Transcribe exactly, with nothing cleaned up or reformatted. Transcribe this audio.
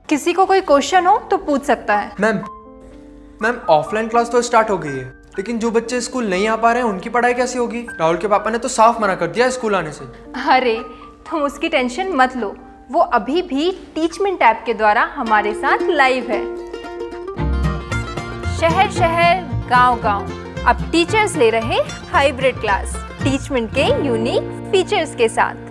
किसी को कोई क्वेश्चन हो तो पूछ सकता है। मैम मैम ऑफलाइन क्लास तो स्टार्ट हो गई है, लेकिन जो बच्चे स्कूल नहीं आ पा रहे हैं उनकी पढ़ाई कैसी होगी? राहुल के पापा ने तो साफ मना कर दिया स्कूल आने से। अरे तुम उसकी टेंशन मत लो, वो अभी भी टीचमेंट ऐप के द्वारा हमारे साथ लाइव है। शहर शहर गांव गांव अब टीचर्स ले रहे हाइब्रिड क्लास टीचमेंट के यूनिक फीचर्स के साथ।